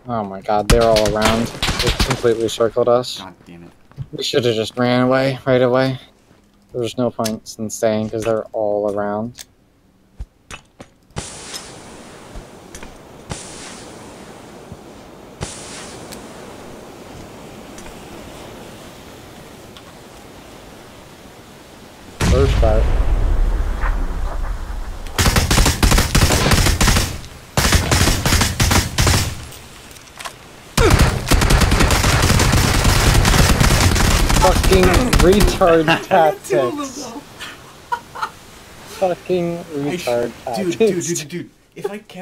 Oh my god, they're all around. They completely circled us. God damn it. We should have just ran away right away. There's no point in staying because they're all around. First start. Fucking retard tactics. Fucking retard tactics. Dude. If I kept